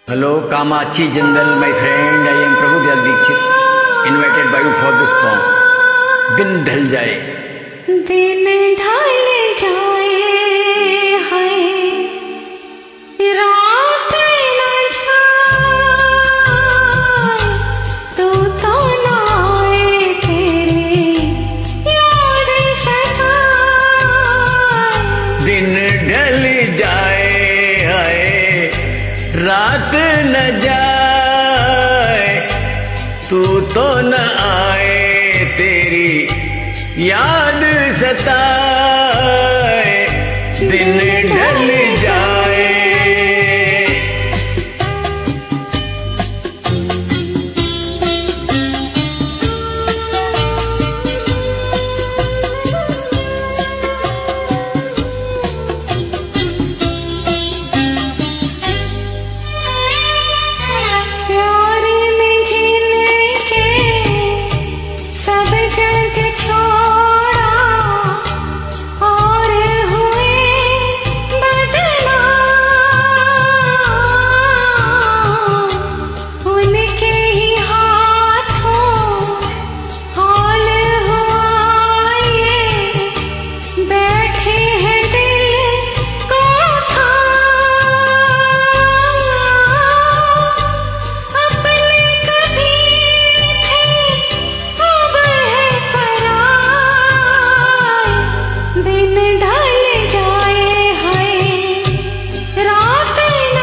Hello, Kamachi Jindal, my friend. I am Prabhu Dayal Dikshit, invited by you for this song. दिन ढल जाए, दिन ढल जाए, हाय रात न जाए, तू तो ना आए, तेरी याद सताए। दिन ढल जाए, हाय रात न जाए, तू तो न आए, तेरी याद सताए। दिन ढल जाए, प्यार में जीने के सब जग छोड़ा, और हुए बदनाम। उनके ही हाथों हाल हुआ ये, बैठे हैं दिल को थाम। अपने कभी थे, अब है पराए। दिन ढल जाए, हाय रात न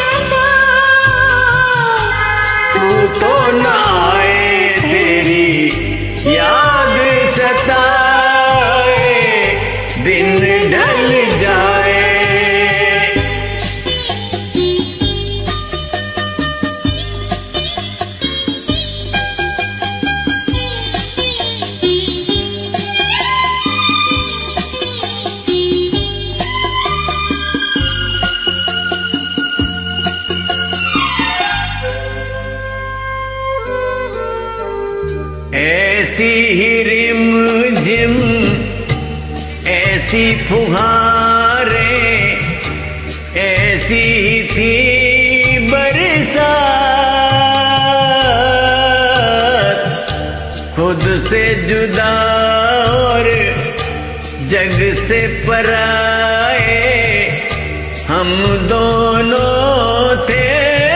जाए, तू तो न आए, तेरी याद सताए। दिन ढल जाए, ऐसी ही रिम झिम, ऐसी फुहारें, ऐसी ही थी बरसात। खुद से जुदा और जग से पराए, हम दोनों थे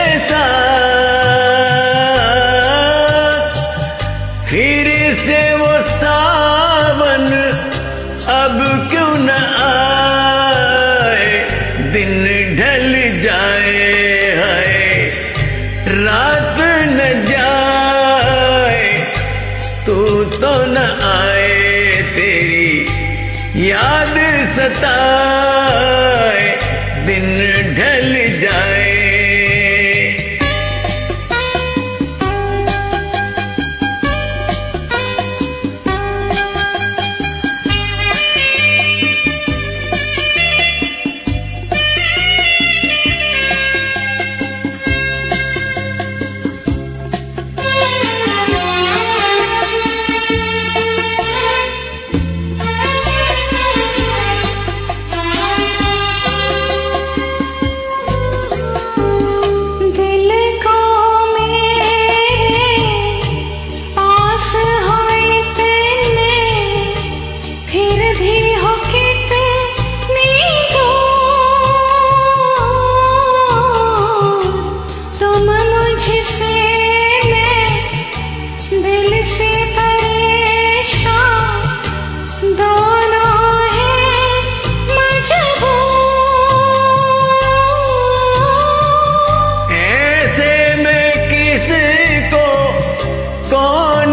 साथ। फिर से वो सावन अब क्यों न आए। दिन ढल जाए, हाय रात न जाए, तू तो न आए, तेरी याद सताए। दिन ढल जाए, दिल को मेरे पास हो इतने, फिर भी हो कितनी दूर। तुम मुझसे, मैं दिल से परेशान, दोनों हैं मजबूर। ऐसे में किसको कौन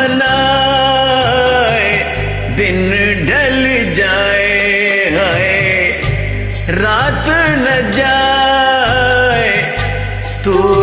मनाए। दिन ढल जाए, हाय रात न जाए, तू